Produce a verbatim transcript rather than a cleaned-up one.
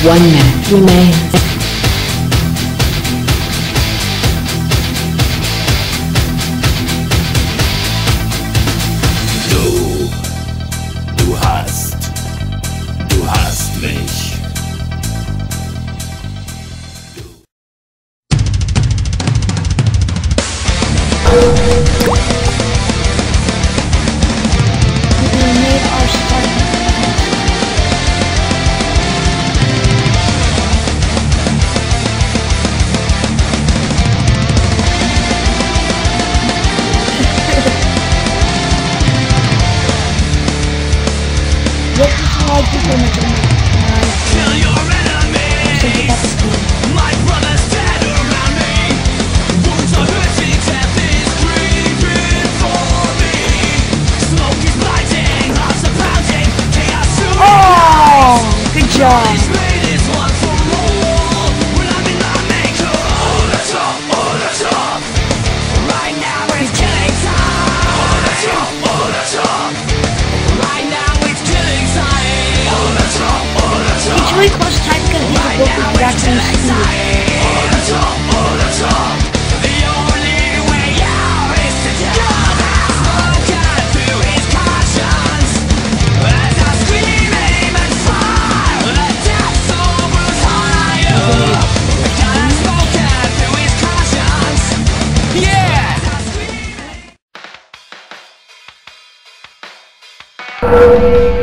One minute remains. Du, du hast, du hast mich. We made our start. This is how I keep in the Kill your enemy. My brother's dead around me. Wounds are hurting, death is creeping for me. Smoke is blinding, hearts are pounding, chaos soon. Oh, good job. This blade is one for all. When I'm in my maker, over the top, over the top. Right now it's killing time. Over the top, over the top. Right now it's killing time. Over the top, over the top. It's really close time because these are both the exact same speed. Over the top, over the top. The only way out is to die. Smoke out through his conscience. As I scream, aim and fire. The death soul was higher. Got smoke out through his conscience. Yeah. As I scream,